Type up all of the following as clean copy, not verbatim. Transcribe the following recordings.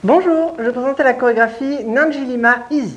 Bonjour, je vais présenter la chorégraphie Nangilima Easy.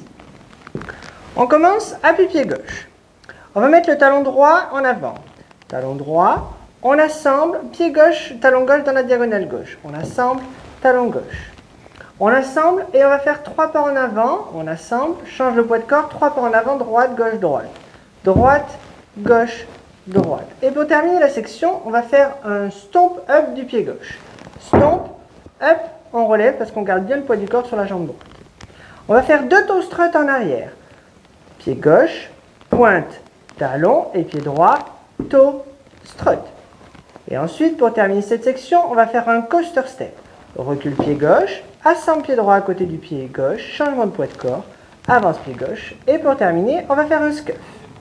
On commence appui pied gauche. On va mettre le talon droit en avant. Talon droit, on assemble, pied gauche, talon gauche dans la diagonale gauche. On assemble, talon gauche. On assemble et on va faire 3 pas en avant. On assemble, change le poids de corps, 3 pas en avant, droite, gauche, droite. Droite, gauche, droite. Et pour terminer la section, on va faire un stomp up du pied gauche. Stomp up, on relève parce qu'on garde bien le poids du corps sur la jambe droite. On va faire 2 toe strut en arrière. Pied gauche, pointe, talon et pied droit, toe, strut. Et ensuite, pour terminer cette section, on va faire un coaster step. Recule pied gauche, assemble pied droit à côté du pied gauche, changement de poids de corps, avance pied gauche. Et pour terminer, on va faire un scuff.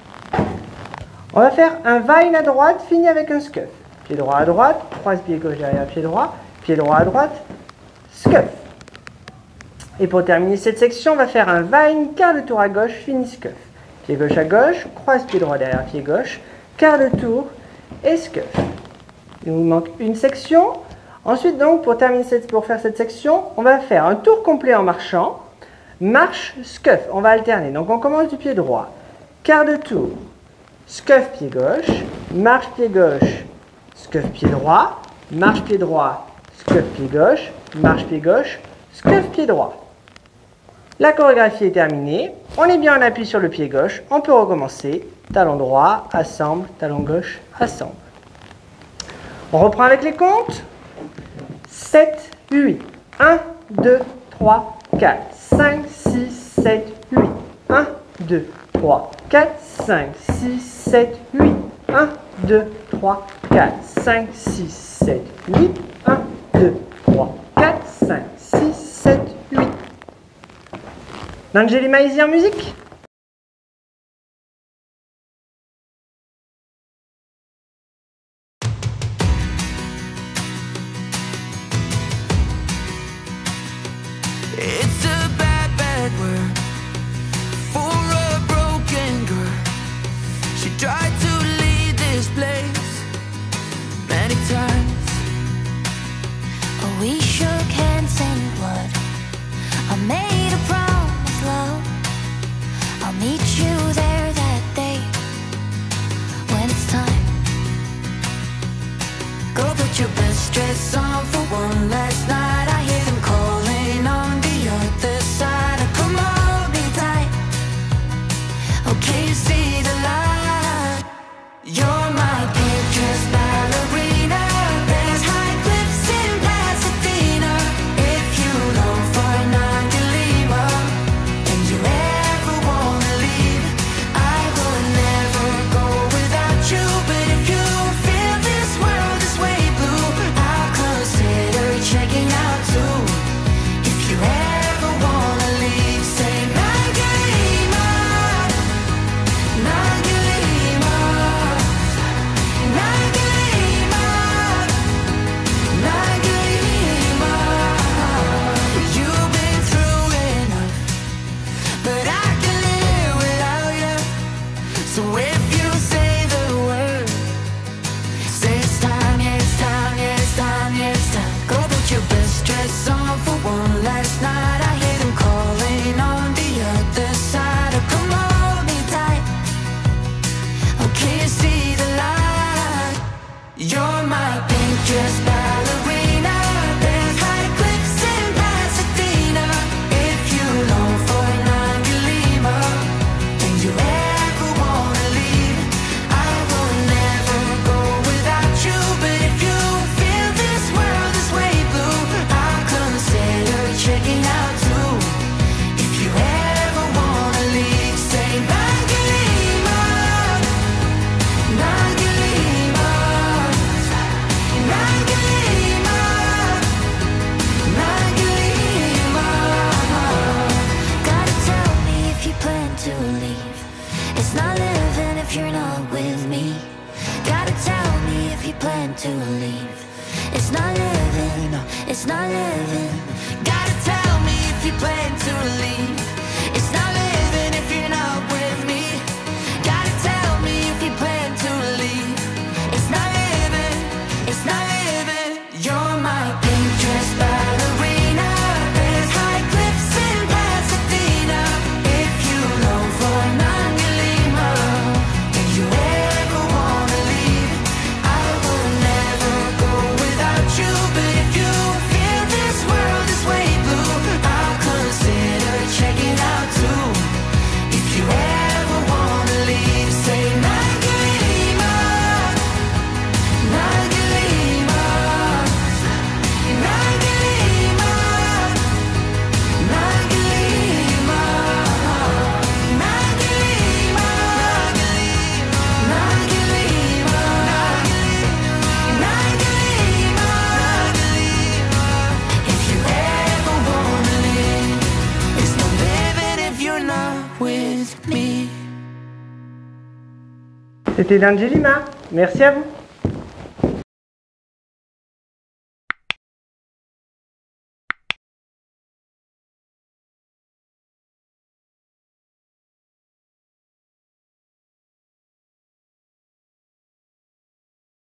On va faire un vine à droite, fini avec un scuff. Pied droit à droite, croise pied gauche derrière pied droit à droite, scuff. Et pour terminer cette section, on va faire un vine, quart de tour à gauche, fini scuff. Pied gauche à gauche, croise pied droit derrière pied gauche, quart de tour et scuff. Il nous manque une section. Ensuite, donc, pour faire cette section, on va faire un tour complet en marchant, marche, scuff. On va alterner. Donc, on commence du pied droit, quart de tour, scuff pied gauche, marche pied gauche, scuff pied droit, marche pied droit, scuff pied gauche, marche pied gauche, scuff pied droit. La chorégraphie est terminée. On est bien en appui sur le pied gauche. On peut recommencer. Talon droit, assemble, talon gauche, assemble. On reprend avec les comptes. 7, 8. 1, 2, 3, 4, 5, 6, 7, 8. 1, 2, 3, 4, 5, 6, 7, 8. 1, 2, 3, 4, 5, 6, 7, 8. 1, 2, 3, 4, 5, 6, 7, 8. Nangilima Easy en musique. It's a bad, bad word for a broken girl. She tried to leave this place many times. Oh, we shook hands in blood. I made a promise, love. I'll meet you there that day when it's time. Go put your best dress on for one last night. I hear them calling on the other side. Come on, be tight. Okay, you see the light. You're my pink dress ballerina. There's high cliffs in Pasadena. If you long for Nangilima and you ever wanna leave, I will never go without you. But if you feel this world is way blue, I'll consider checking out too. If you ever wanna leave, say Nangilima, Nangilima, Nangilima, Nangilima. You've been through enough, but I can live without you. So if you say the word, say it's time, yeah, it's time, yeah, it's time, yeah, it's time. Go put your best dress on for one last night. I hear them calling on the other side. Oh, come on, be tight. Okay, you see the light. You're my pink dress ballerina. There's high cliffs in Pasadena. If you long for Nangilima and you ever wanna leave, I will never go without you. But if you feel this world is way blue, I'll consider checking out too. If you ever wanna leave, say Nangilima, Nangilima, Nangilima, Nangilima. Gotta tell me if you plan to leave. It's not living if you're not with me. Gotta tell me if you plan to leave. It's not living, no, it's not living. Gotta tell me if you plan to leave. It's not living if you're not with me. Gotta tell me if you plan to leave. It's not living, it's not living. You're my pink dress ballerina. There's C'était l'Angelima. Merci à vous.